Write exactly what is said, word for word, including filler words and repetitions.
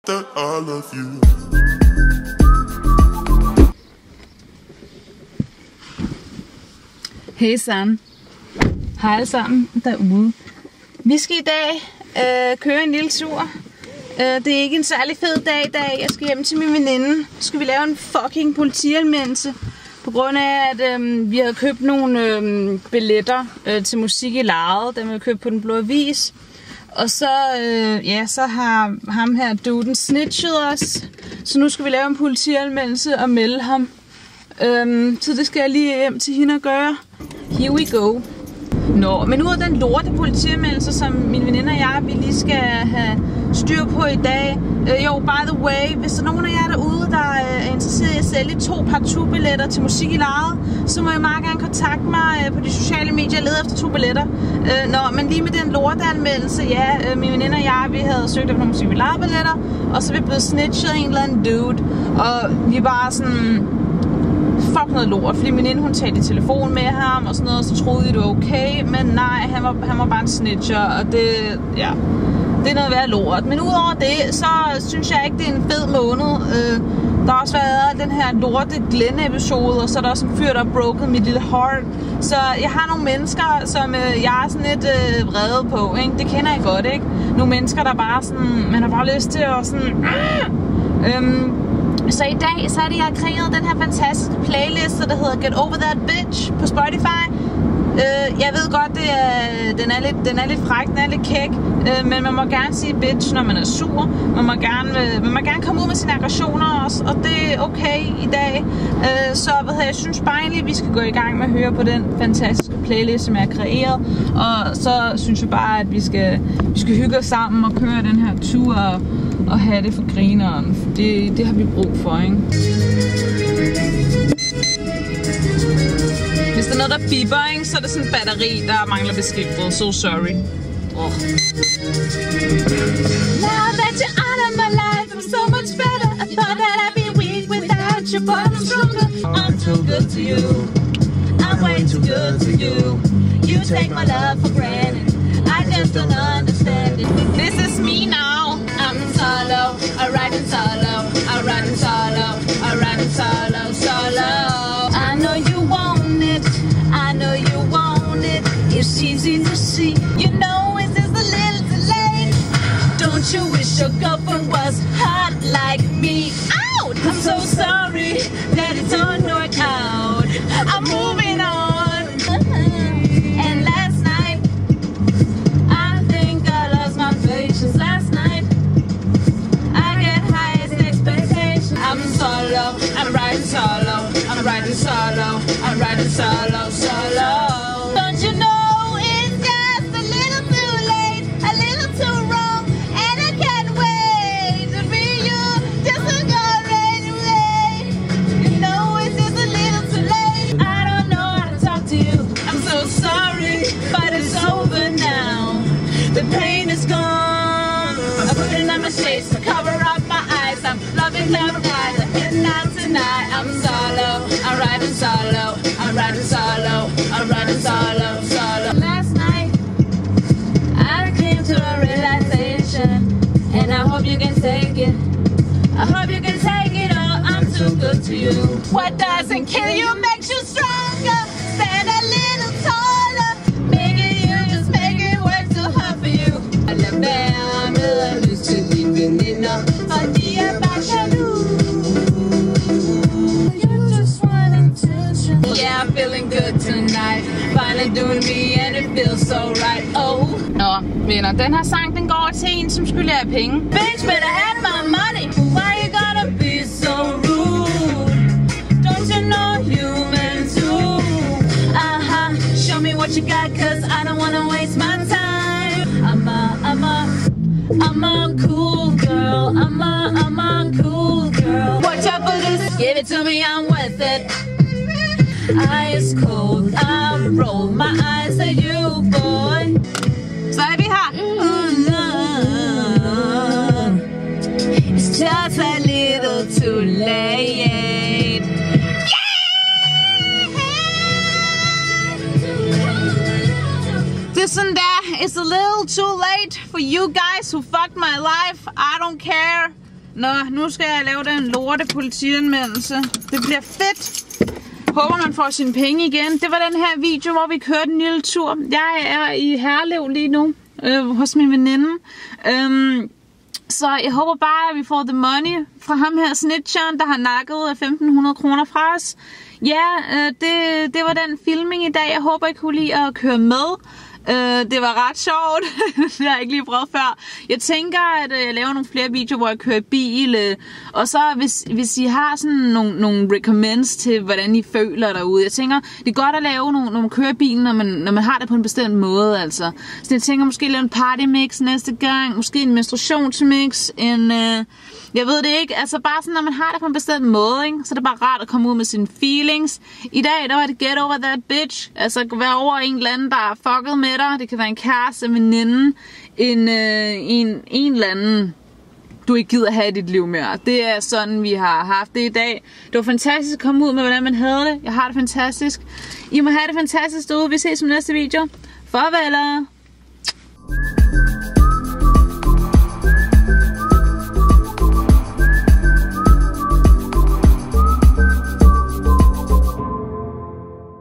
that I love you. Hej San. Hej alle sammen derude. Vi skal i dag øh, køre en lille tur. Øh, det er ikke en særlig fed dag i dag. Jeg skal hjem til min veninde. Så skal vi lave en fucking politianmeldelse. På grund af, at øh, vi har købt nogle øh, billetter øh, til musik i lejet. Dem har vi købt på Den Blå Avis. Og så, øh, ja, så har ham her duden snitchet os. Så nu skal vi lave en politianmeldelse og melde ham. Øhm, så det skal jeg lige hjem til hende og gøre. Here we go. Nå, men nu er den lorte politianmeldelse, som min veninde og jeg, vi lige skal have styr på i dag. Øh, jo, by the way, hvis der er nogen af jer derude, der er interesseret i at sælge to partout-billetter til musik i lejet, så må I meget gerne kontakte mig på de sociale medier. Jeg leder efter to billetter. Øh, nå, men lige med den lorteanmeldelse, ja, øh, min veninde og jeg, vi havde søgt efter nogle musik i lejet-billetter, og så er vi blevet snitchet af en eller anden dude, og vi bare sådan... fuck noget lort, fordi min veninde, hun talte i telefon med ham og sådan noget, og så troede de, det var okay, men nej, han var, han var bare en snitcher, og det, ja, det er noget værd lort. Men udover det, så synes jeg ikke, det er en fed måned. Øh, der har også været den her lorte Glenn-episode, og så er der også en fyr, der har broken mit lille heart. Så jeg har nogle mennesker, som øh, jeg er sådan lidt øh, vrede på, ikke? Det kender jeg godt, ikke? Nogle mennesker, der bare sådan, man har bare lyst til at sådan, øh, øhm, så i dag, så er det, jeg har kreeret den her fantastiske playlist, der hedder Get Over That Bitch på Spotify. Uh, jeg ved godt, det er, den, er lidt, den er lidt fræk, den er lidt kæk, uh, men man må gerne sige bitch, når man er sur. Man må gerne, uh, man må gerne komme ud med sine aggressioner også, og det er okay i dag. Uh, så hvad hedder, jeg synes bare egentlig, at vi skal gå i gang med at høre på den fantastiske playlist, som jeg har kreeret. Og så synes jeg bare, at vi skal, vi skal hygge os sammen og køre den her tur og, og have det for grineren. For det, det har vi brug for, ikke? Hvis der er noget, der biber, ikke, så er det sådan en batteri, der mangler beskiftet. So sorry. Oh. Now that you're out of my life, I'm so much better. I thought that I'd be weak without you, but I'm stronger. I'm too good to you. I'm way too good to you. You take my love for granted. I just don't understand it. This is me now. I'm solo. I ride in solo. I ride in solo. I ride in solo. Solo. I know you want it. I know you want it. It's easy to see. You know it's just a little too late. Don't you wish your girlfriend was hot like me? Out. I'm so sorry that it don't work out. I'm moving on. And last night, I think I lost my patience. Last night, I get highest expectations. I'm solo. I'm riding solo. I'm riding solo. I'm riding solo, solo. Don't you know it's just a little too late, a little too wrong, and I can't wait to be you, just to go right away. You know it's just a little too late. I don't know how to talk to you. I'm so sorry, but it's over now. The pain is gone. I'm putting on my shades to cover up my eyes. I'm loving love guys. I'm getting out tonight. I'm solo. I'm riding solo. I'm riding solo. I'm riding solo. Solo. Last night I came to a realization, and I hope you can take it. I hope you can take it all. I'm too good to you. What doesn't kill you makes you stronger. Stand a little taller. Make it you, just make it work too hard for you. I love that I'm used to living in a funny about you. Yeah, I'm feeling good tonight. Finally doing me and it feels so right. Oh. Nå, venner, den her sang, den går til en, som skylder af penge. Bitch, better have my money. Why you gotta be so rude? Don't you know human too? Uh-huh, show me what you got, cause I don't wanna waste my time. I'm a, I'm a, I'm a cool girl. I'm a, I'm a cool girl. Watch out for this. Give it to me, I'm worth it. Ice cold, I roll my eyes at you, boy. Så er vi her. Mm-hmm. It's just a little too late. Yeah! Listen there, it's a little too late for you guys who fucked my life. I don't care. Nå, nu skal jeg lave den lorte politianmeldelse. Det bliver fedt. Håber man får sine penge igen. Det var den her video, hvor vi kørte en lille tur. Jeg er i Herlev lige nu, øh, hos min veninde. Øhm, så jeg håber bare, at vi får the money fra ham her snitcheren, der har nakket femten hundrede kroner fra os. Ja, øh, det, det var den filming i dag. Jeg håber, I kunne lide at køre med. Uh, det var ret sjovt. Det har jeg ikke lige prøvet før. Jeg tænker, at uh, jeg laver nogle flere videoer, hvor jeg kører bil. Uh, og så hvis, hvis I har sådan nogle, nogle recommends til, hvordan I føler derude. Jeg tænker, det er godt at lave nogle, nogle kørebiler, når man, når man har det på en bestemt måde. Altså. Så jeg tænker måske lave en party mix næste gang. Måske en menstruationsmix. En, uh, jeg ved det ikke. Altså bare sådan, når man har det på en bestemt måde. Ikke? Så er det bare rart at komme ud med sine feelings. I dag, der var det get over that bitch. Altså være over en eller anden, der er fucket med. Det kan være en kæreste, en veninde, en, øh, en, en eller anden, du ikke gider have i dit liv mere. Det er sådan, vi har haft det i dag. Det var fantastisk at komme ud med, hvordan man havde det. Jeg har det fantastisk. I må have det fantastisk derude. Vi ses i næste video. Farvel.